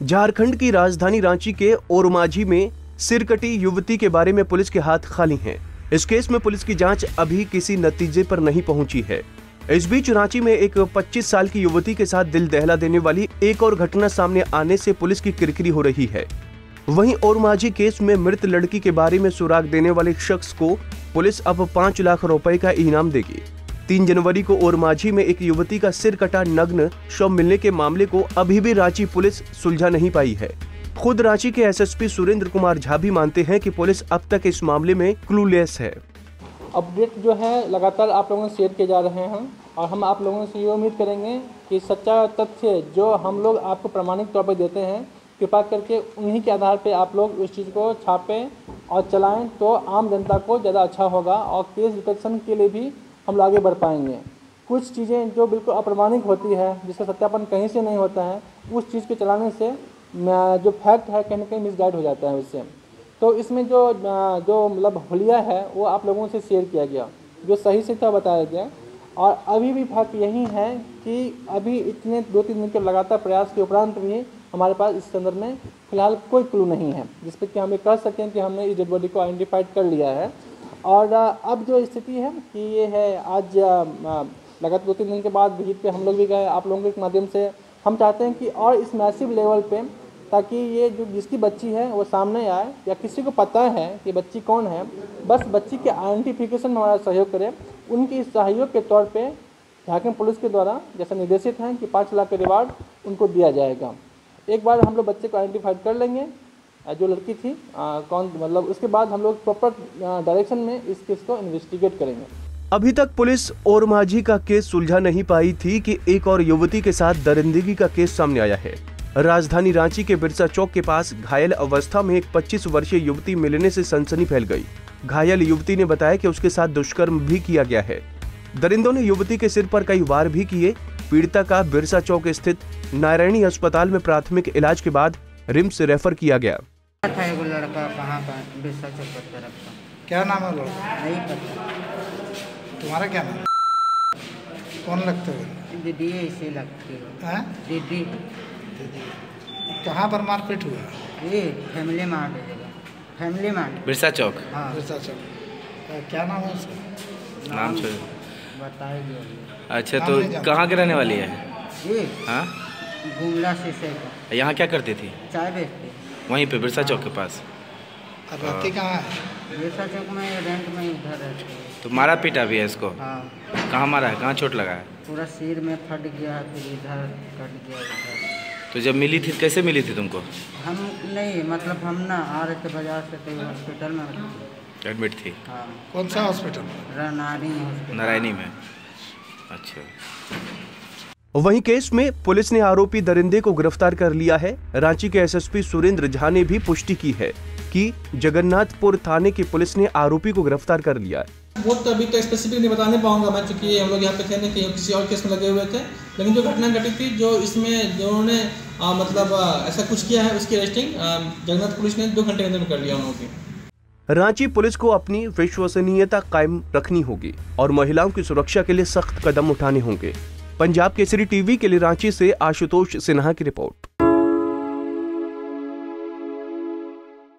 झारखंड की राजधानी रांची के ओरमांझी में सिरकटी युवती के बारे में पुलिस के हाथ खाली हैं। इस केस में पुलिस की जांच अभी किसी नतीजे पर नहीं पहुंची है। इस बीच रांची में एक 25 साल की युवती के साथ दिल दहला देने वाली एक और घटना सामने आने से पुलिस की किरकिरी हो रही है। वहीं ओरमांझी केस में मृत लड़की के बारे में सुराग देने वाले शख्स को पुलिस अब 5 लाख रुपए का इनाम देगी। 3 जनवरी को ओरमांझी में एक युवती का सिर कटा नग्न शव मिलने के मामले को अभी भी रांची पुलिस सुलझा नहीं पाई है। खुद रांची के एसएसपी सुरेंद्र कुमार झा भी मानते हैं कि पुलिस अब तक इस मामले में क्लूलेस है। अपडेट जो है लगातार आप लोगों से शेयर किए जा रहे हैं और हम आप लोगों से ये उम्मीद करेंगे कि सच्चा तथ्य जो हम लोग आपको प्रामाणिक तौर पर देते हैं, कृपा करके उन्हीं के आधार पे आप लोग उस चीज़ को छापें और चलाएं, तो आम जनता को ज़्यादा अच्छा होगा और केस डिटेक्शन के लिए भी हम लोग आगे बढ़ पाएंगे। कुछ चीज़ें जो बिल्कुल अप्रमाणिक होती है, जिसका सत्यापन कहीं से नहीं होता है, उस चीज़ के चलाने से जो फैक्ट है कहीं ना कहीं मिसगाइड हो जाता है उससे। तो इसमें जो मतलब हुलिया है वो आप लोगों से शेयर किया गया, जो सही से था बताया गया। और अभी भी फैक्ट यही है कि अभी इतने 2-3 दिन के लगातार प्रयास के उपरांत भी हमारे पास इस संदर्भ में फिलहाल कोई क्लू नहीं है जिस पर कि हम ये कह सकें कि हमने इस डेड बॉडी को आइडेंटिफाइड कर लिया है। और अब जो स्थिति है कि ये है, आज लगातार 2-3 दिन के बाद विजिट पे हम लोग भी गए आप लोगों के माध्यम से। हम चाहते हैं कि और इस मैसिव लेवल पे, ताकि ये जो जिसकी बच्ची है वो सामने आए या किसी को पता है कि बच्ची कौन है, बस बच्ची के आइडेंटिफिकेशन में हमारा सहयोग करें। उनकी सहयोग के तौर पे झारखंड पुलिस के द्वारा जैसा निर्देशित है कि 5 लाख का रिवार्ड उनको दिया जाएगा। एक बार हम लोग बच्चे को आइडेंटिफाइड कर लेंगे, जो लड़की थी कौन, मतलब उसके बाद हम लोग प्रॉपर डायरेक्शन में इस केस को इन्वेस्टिगेट करेंगे। अभी तक पुलिस ओरमांझी का केस सुलझा नहीं पाई थी कि एक और युवती के साथ दरिंदगी का केस सामने आया है। राजधानी रांची के बिरसा चौक के पास घायल अवस्था में एक 25 वर्षीय युवती मिलने से सनसनी फैल गई। घायल युवती ने बताया कि उसके साथ दुष्कर्म भी किया गया है। दरिंदों ने युवती के सिर पर कई वार भी किए। पीड़िता का बिरसा चौक स्थित नारायणी अस्पताल में प्राथमिक इलाज के बाद रिम्स रेफर किया गया। एगो लड़का कहाँ का बिरसा चौक पर तरफ का। क्या नाम है लड़का? नहीं पता। तुम्हारा क्या नाम? कौन लगते हो? दीदी ऐसे लगती है। दीदी। कहाँ पर मारपीट हुआ? ये फैमिली मार्ट है जगह, फैमिली मार्ट बिरसा चौक। हाँ बिरसा चौक। क्या नाम है उसका? नाम बताइए। अच्छा, तो कहाँ के रहने वाली है ये? हाँ, गुमला से। यहाँ क्या करती थी? चाय बेचती। वहीं पे बिरसा चौक के पास। और रहती कहाँ है? बिरसा चौक में रेंट में उधर रहती है। तो मारा पीटा भी है इसको? हाँ। कहाँ मारा है, कहाँ चोट लगा है? पूरा सिर में फट गया है, फिर इधर कट गया इधर। तो जब मिली थी कैसे मिली थी तुमको? हम नहीं, मतलब हम ना आ रहे थे बाजार से, तो हॉस्पिटल में एडमिट थी? हाँ। कौन सा हॉस्पिटल? नारायणी में। अच्छा। वहीं केस में पुलिस ने आरोपी दरिंदे को गिरफ्तार कर लिया है। रांची के एसएसपी सुरेंद्र झा ने भी पुष्टि की है कि जगन्नाथपुर थाने की पुलिस ने आरोपी को गिरफ्तार कर लिया है। वो तो अभी तो स्पेसिफिक नहीं बताने पाऊंगा मैं, क्योंकि हम लोग यहाँ पे थे नहीं कि किसी और केस में लगे हुए थे। लेकिन जो घटना घटी थी, जो इसमें जिन्होंने मतलब ऐसा कुछ किया है, उसकी अरेस्टिंग जगन्नाथ पुलिस ने 2 घंटे के अंदर कर लिया उन लोगों की। रांची पुलिस को अपनी विश्वसनीयता कायम रखनी होगी और महिलाओं की सुरक्षा के लिए सख्त कदम उठाने होंगे। पंजाब केसरी टीवी के लिए रांची से आशुतोष सिन्हा की रिपोर्ट।